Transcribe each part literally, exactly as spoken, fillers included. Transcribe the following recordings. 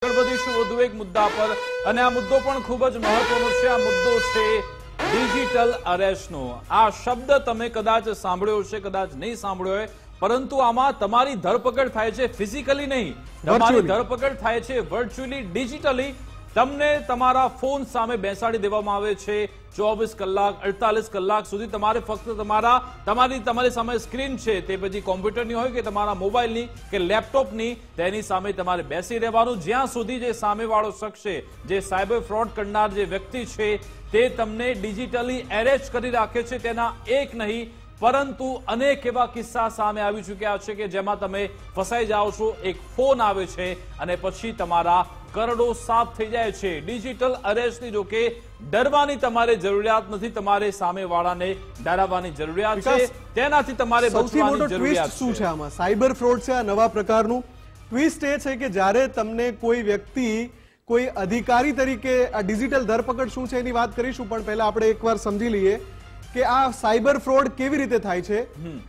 વધીશું વધુ એક મુદ્દા પર અને આ મુદ્દો પણ ખૂબ જ મહત્વનો છે। આ મુદ્દો છે ડિજિટલ અરેસ્ટનો। આ શબ્દ તમે કદાચ સાંભળ્યો છે, કદાચ નહીં સાંભળ્યો હોય, પરંતુ આમાં તમારી ધરપકડ થાય છે ફિઝિકલી નહીં, તમારી ધરપકડ થાય છે વર્ચ્યુઅલી, ડિજિટલી। તમને તમારા ફોન સામે બેસાડી દેવામાં આવે છે। ચોવીસ કલાક અડતાલીસ કલાક સુધી તમારે ફક્ત તમારા તમારી તમારી સામે સ્ક્રીન છે, તે પછી કોમ્પ્યુટરની હોય કે તમારા મોબાઈલની કે લેપટોપની, તેની સામે તમારે બેસી રહેવાનું જ્યાં સુધી જે સામેવાળો શખ્સ છે, જે સાયબર ફ્રોડ કરનાર જે વ્યક્તિ છે, તે તમને ડિજિટલી એરેસ્ટ કરી રાખે છે। તેના એક નહીં પરંતુ અનેક એવા કિસ્સા સામે આવી ચૂક્યા છે કે જેમાં તમે ફસાઈ જાઓ છો। એક ફોન આવે છે અને પછી તમારા કરોડો સાફ થઈ જાય છે। ડિજિટલ અરેસ્ટની જો કે ડરવાની તમારે જરૂરિયાત નથી, તમારે સામેવાળાને ડરાવવાની જરૂરિયાત છે, તેનાથી તમારે બચવાની જરૂરિયાત છે। શું છે આમાં સાયબર ફ્રોડ છે આ નવા પ્રકારનું ટ્વિસ્ટ એ છે કે જ્યારે તમને કોઈ વ્યક્તિ કોઈ અધિકારી તરીકે આ ડિજિટલ ધરપકડ શું છે એની વાત કરીશું, પણ પહેલા આપણે એકવાર સમજી લઈએ કે આ સાયબર ફ્રોડ કેવી રીતે થાય છે।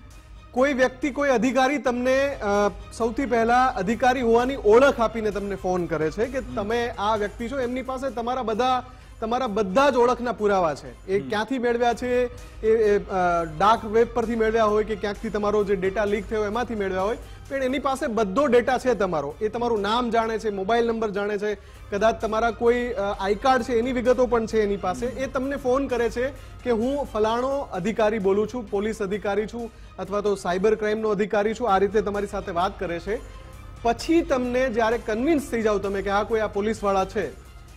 કોઈ વ્યક્તિ કોઈ અધિકારી તમને સૌથી પહેલા અધિકારી હોવાની ઓળખ આપીને તમને ફોન કરે છે કે તમે આ વ્યક્તિ છો, એમની પાસે તમારા બધા તમારા બધા જ ઓળખના પુરાવા છે। એ ક્યાંથી મેળવ્યા છે, એ ડાર્ક વેબ પરથી મેળવ્યા હોય કે ક્યાંકથી તમારો જે ડેટા લીક થયો એમાંથી મેળવ્યા હોય, પણ એની પાસે બધો ડેટા છે તમારો। એ તમારું નામ જાણે છે, મોબાઈલ નંબર જાણે છે, કદાચ તમારા કોઈ આઈ કાર્ડ છે એની વિગતો પણ છે એની પાસે। એ તમને ફોન કરે છે કે હું ફલાણો અધિકારી બોલું છું, પોલીસ અધિકારી છું અથવા તો સાયબર ક્રાઇમનો અધિકારી છું, આ રીતે તમારી સાથે વાત કરે છે। પછી તમને જ્યારે કન્વિન્સ થઈ જાવ તમે કે હા કોઈ આ પોલીસવાળા છે,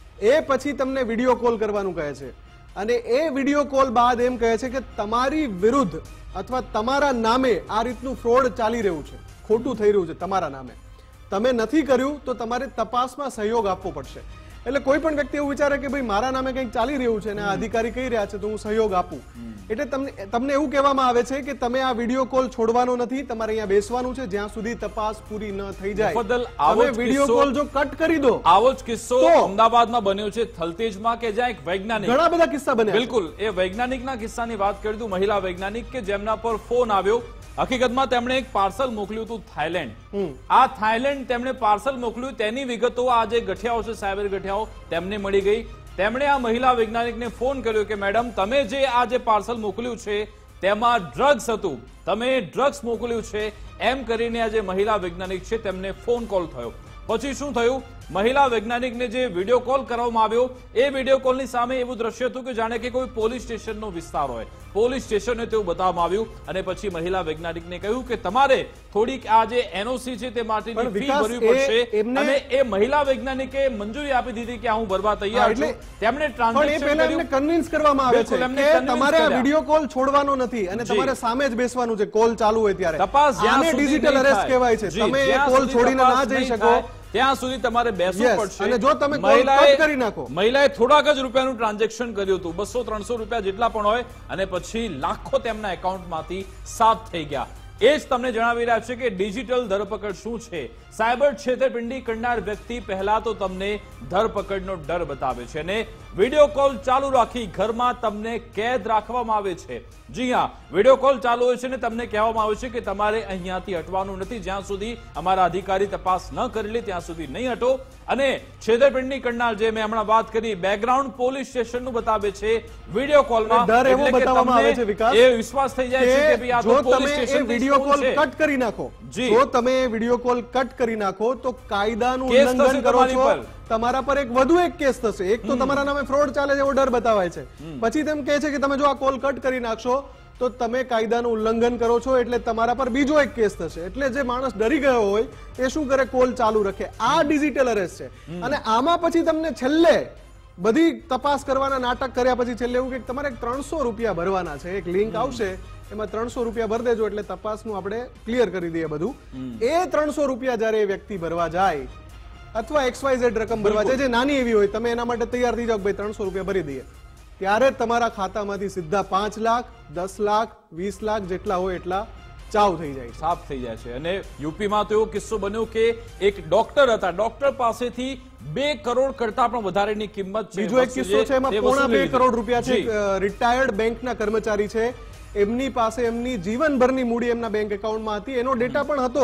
એ પછી તમને વિડીયો કોલ કરવાનું કહે છે અને એ વિડીયો કોલ બાદ એમ કહે છે કે તમારી વિરુદ્ધ અથવા તમારા નામે આ રીતનું ફ્રોડ ચાલી રહ્યું છે, ખોટું થઈ રહ્યું છે તમારા નામે, તમે નથી કર્યું તો તમારે તપાસમાં સહયોગ આપવો પડશે। એટલે કોઈ પણ વ્યક્તિ એવું વિચારે કે ભાઈ મારા નામે કંઈક ચાલી રહ્યું છે અને આ અધિકારી કહી રહ્યા છે તો હું સહયોગ આપું, એટલે તમને તમને એવું કહેવામાં આવે છે કે તમે આ વિડીયો કોલ છોડવાનો નથી, તમારે અહીંયા બેસવાનું છે જ્યાં સુધી તપાસ પૂરી ન થઈ જાય। તમે વિડીયો કોલ જો કટ કરી દો, આવો જ કિસ્સો અમદાવાદમાં બન્યો છે થલતેજમાં કે જ્યાં એક વૈજ્ઞાનિક, ઘણા બધા કિસ્સા બન્યા, બિલકુલ એ વૈજ્ઞાનિકના કિસ્સાની વાત કરી દઉં, મહિલા વૈજ્ઞાનિક કે જેમના પર ફોન આવ્યો, હકીકતમાં તેમણે એક પાર્સલ મોકલ્યું હતું થાઈલેન્ડ। આ થાઈલેન્ડ તેમણે પાર્સલ મોકલ્યું, તેની વિગતો આ જે ગઠિયાઓ છે સાયબર ગઠિયાઓ તેમને મળી ગઈ। તેમણે આ મહિલા વૈજ્ઞાનિકને ફોન કર્યો કે મેડમ તમે જે આ જે પાર્સલ મોકલ્યું છે તેમાં ડ્રગ્સ હતું, તમે ડ્રગ્સ મોકલ્યું છે, એમ કરીને આ જે મહિલા વૈજ્ઞાનિક છે તેમને ફોન કોલ થયો। પછી શું થયું, મહિલા વૈજ્ઞાનિકને જે વિડીયો કોલ કરવામાં આવ્યો, એ વિડીયો કોલની સામે એવું દ્રશ્ય હતું કે જાણે કે કોઈ પોલીસ સ્ટેશનનો વિસ્તાર હોય, પોલીસ સ્ટેશનને તેવું બતાવવામાં આવ્યું અને પછી મહિલા વૈજ્ઞાનિકને કહ્યું કે તમારે થોડીક આ જે એનઓસી છે તે માટેની ફી ભરવી પડશે અને એ મહિલા વૈજ્ઞાનિકે મંજૂરી આપી દીધી કે હું ભરવા તૈયાર છું। તેમણે ટ્રાન્ઝેક્શન કર્યું, કન્વિન્સ કરવામાં આવે છે કે તમારે આ વિડીયો કોલ છોડવાનો નથી અને તમારે સામે જ બેસવાનું છે કોલ ચાલુ હોય ત્યારે। તપાસ આને ડિજિટલ અરેસ્ટ કહેવાય છે, તમે એ કોલ છોડીને ના જઈ શકો ત્યાં સુધી તમારે બેસવું પડશે। અને જો તમે મહિલાએ કરી નાખો, મહિલાએ થોડાક જ રૂપિયાનું ટ્રાન્ઝેક્શન કર્યું હતું, બસો ત્રણસો રૂપિયા જેટલા પણ હોય, અને પછી લાખો તેમના એકાઉન્ટમાંથી સાફ થઈ ગયા। એ જ તમને જણાવી રહ્યા છે કે ડિજિટલ ધરપકડ શું છે। સાયબર છેતરપિંડી કરનાર વ્યક્તિ પહેલા તો તમને ધરપકડનો ડર બતાવે છે અને વિડીયો કોલ ચાલુ રાખી ઘરમાં તમને કેદ રાખવામાં આવે છે। જી હા, વિડીયો કોલ ચાલુ હોય છે ને તમને કહેવામાં આવે છે કે તમારે અહીંયાથી હટવાનું નથી, જ્યાં સુધી અમારા અધિકારી તપાસ ન કરી લે ત્યાં સુધી નહીં હટો। અને છેતરપિંડી કરનાર જે મેં હમણાં વાત કરી, બેકગ્રાઉન્ડ પોલીસ સ્ટેશનનું બતાવે છે વિડીયો કોલમાં, ડર એવો બતાવવામાં આવે છે વિકાસ, એ વિશ્વાસ થઈ જાય છે કે ભાઈ આ તો police station video call cut કરી નાખો, જો તમે વિડીયો કોલ કટ કરી નાખો તો કાયદાનું ઉલ્લંઘન કરો છો, તમારા પર એક વધુ એક કેસ થશે। એક તો તમારા નામે ફ્રોડ ચાલે છે એવો ડર બતાવાય છે, પછી તેમ કહે છે કે તમે જો આ કોલ કટ કરી નાખશો તો તમે કાયદાનું ઉલ્લંઘન કરો છો એટલે તમારા પર બીજો એક કેસ થશે। એટલે જે માણસ ડરી ગયો હોય એ શું કરે, કોલ ચાલુ રાખે। આ ડિજિટલ અરેસ્ટ છે અને આમાં પછી તમને છેલ્લે બધી તપાસ કરવાના નાટક કર્યા પછી છેલ્લે એવું કે તમારે ત્રણસો રૂપિયા ભરવાના છે, એક લિંક આવશે એમાં ત્રણસો રૂપિયા ભરી દેજો એટલે તપાસનું આપણે ક્લિયર કરી દઈએ બધું। એ ત્રણસો રૂપિયા જયારે એ વ્યક્તિ ભરવા જાય અથવા એક્સ વાય ઝેડ રકમ ભરવા જાય જે નાની એવી હોય, તમે એના માટે તૈયાર થઈ જાવ ભાઈ ત્રણસો રૂપિયા ભરી દઈએ, ત્યારે તમારા ખાતામાંથી સીધા પાંચ લાખ દસ લાખ વીસ લાખ જેટલા હોય એટલા ચાવ થઈ જાય, સાફ થઈ જાય છે। અને યુપીમાં તો એવો કિસ્સો બન્યો કે એક ડોક્ટર હતા, ડોક્ટર પાસેથી બે કરોડ કરતા પણ વધારેની કિંમત છે। બીજો એક કિસ્સો છે એમાં પોણા બે કરોડ રૂપિયા છે, રિટાયર્ડ બેંકના કર્મચારી છે, એમની પાસે એમની જીવનભરની મૂડી એમના બેંક એકાઉન્ટમાં હતી, એનો ડેટા પણ હતો,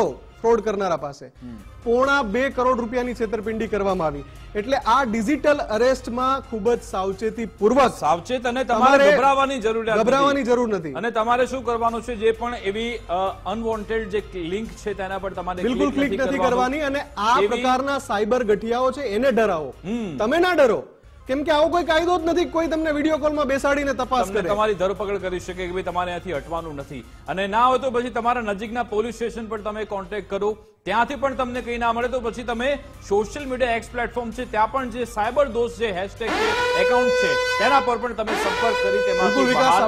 ફ્રોડ કરનારા પાસે પોણા બે કરોડ રૂપિયાની છેતરપિંડી કરવામાં આવી. એટલે આ ડિજિટલ અરેસ્ટમાં ખૂબ જ સાવચેતી પૂર્વક સાવચેત અને તમારે ગભરાવાની જરૂરિયાત નથી. ગભરાવાની જરૂર નથી. અને તમારે શું કરવાનું છે, જે પણ એવી અનવોન્ટેડ જે લિંક છે તેના પર તમારે બિલકુલ ક્લિક નથી કરવાની. અને આ પ્રકારના સાયબર ગઠિયાઓ છે એને ડરાવો, તમે ના ડરો. કેમ કે આવો કોઈ કાયદો જ નથી કોઈ તમને વિડીયો કોલમાં બેસાડીને તપાસ કરે, તમારી ધરપકડ કરી શકે કે ભાઈ તમારે અહીંયાથી હટવાનું નથી. અને ના હોય તો પછી તમારા નજીકના પોલીસ સ્ટેશન પર તમે કોન્ટેક્ટ કરો. ત્યાંથી પણ તમને કંઈ ના મળે તો પછી તમે સોશિયલ મીડિયા એક્સ પ્લેટફોર્મ છે ત્યાં પણ જે સાયબર દોસ્ત જે હેશટેગ છે, એકાઉન્ટ છે, તેના પર પણ તમે સંપર્ક કરી તેમાંથી